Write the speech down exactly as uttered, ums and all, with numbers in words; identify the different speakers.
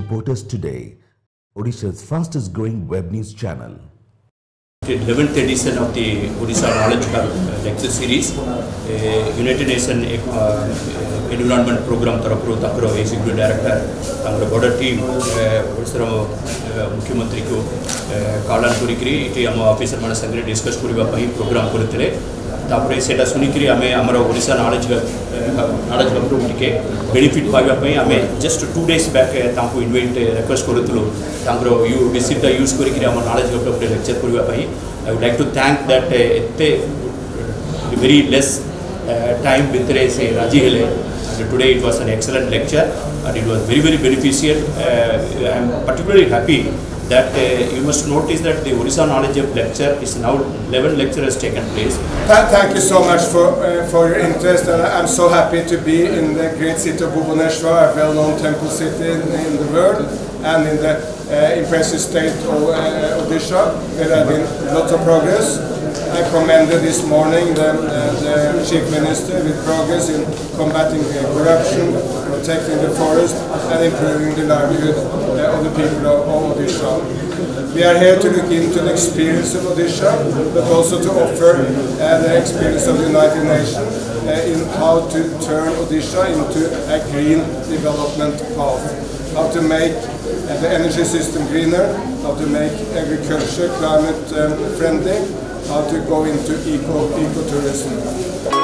Speaker 1: Reporters Today, Odisha's fastest growing web news channel.
Speaker 2: The eleventh edition of the Odisha Knowledge Hub uh, lecture series, uh, United Nations uh, Environment Program तरफ तांकर Executive Director तांकर बड़ा team Odisha मुख्यमंत्री को कालान करी करी इटी हम officer मान संगे डिस्कस करबा पई प्रोग्राम करथिले तापरे सेटा सुनी करी हमें हमर ओडिशा नॉलेज नॉलेज हब रो टिके बेनिफिट पाइबा पई हमें जस्ट टू डेज बैक तांको इनवाइट रिक्वेस्ट करथलो तांकर यू विजिट द यूज करी करी हमर नॉलेज हब रो लेक्चर करबा पई I would like to thank that एते very less time भितरे से राजी हेले and today it was an excellent lecture and it was very very beneficial. uh, I am particularly happy that uh, you must notice that the Odisha Knowledge Hub lecture is now eleven lecture has taken place.
Speaker 3: Thank you so much for uh, for your interest, and I'm so happy to be in the great city of Bhubaneswar, a well-known temple city in, in the world, and in the uh, impressive state of uh, Odisha, where there have been lots of progress. I commended this morning the, uh, the Chief Minister with progress in combating uh, corruption, protecting the forest, and improving the livelihood uh, of the people of, of Odisha. We are here to look into the experience of Odisha, but also to offer uh, the experience of the United Nations uh, in how to turn Odisha into a green development path, how to make uh, the energy system greener, how to make agriculture climate um, friendly, how to go into eco ecotourism.